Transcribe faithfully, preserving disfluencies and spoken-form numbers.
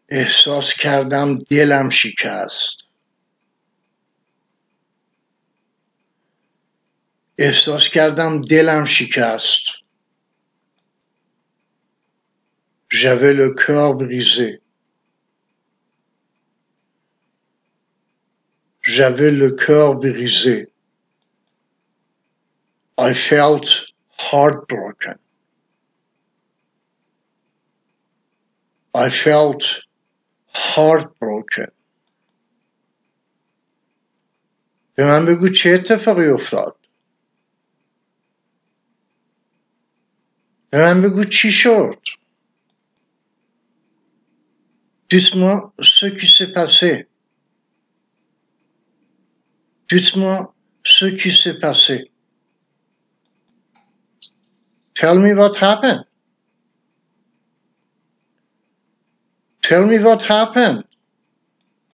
احساس کردم دلم شکست. احساس کردم دلم شکست. J'avais le cœur brisé. J'avais le cœur brisé. I felt heartbroken. I felt heartbroken. به من بگو چه اتفاقی افتاد؟ به من بگو چی شد؟ Dites-moi ce qui s'est passé. Dites-moi ce qui s'est passé. Tell me what happened. Tell me what happened.